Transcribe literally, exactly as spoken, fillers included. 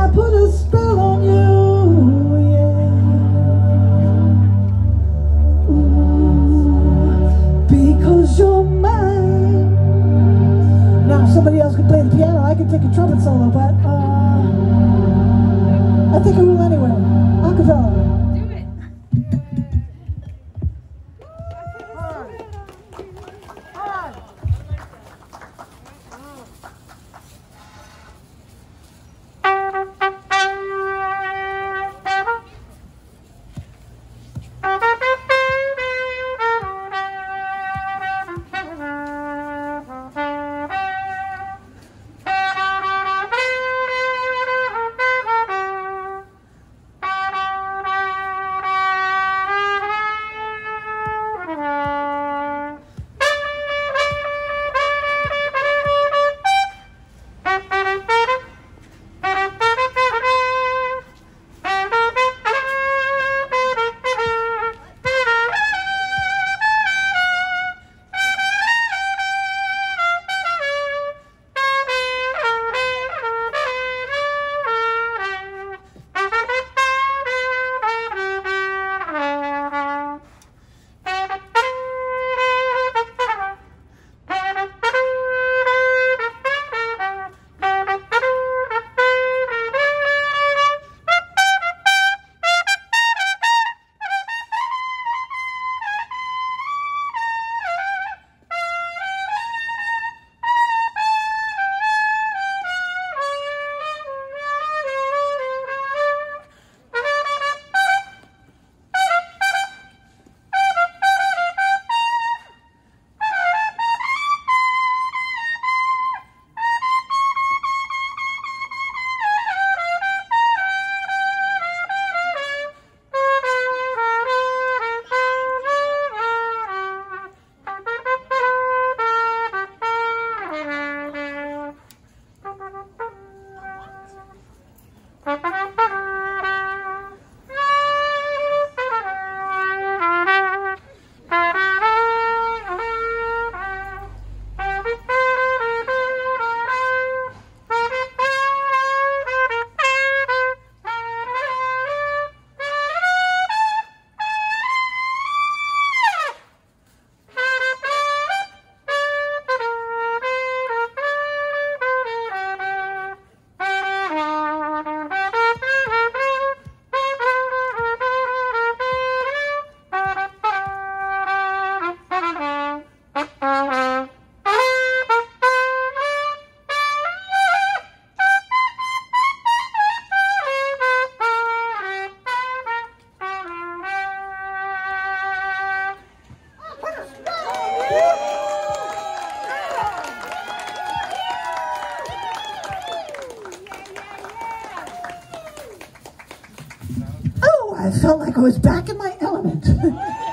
I put a spell on you, yeah. Ooh, because you're mine. Now, if somebody else could play the piano, I could take a trumpet solo, but uh, I think I will anyway. Acapella. Do it. I felt like I was back in my element.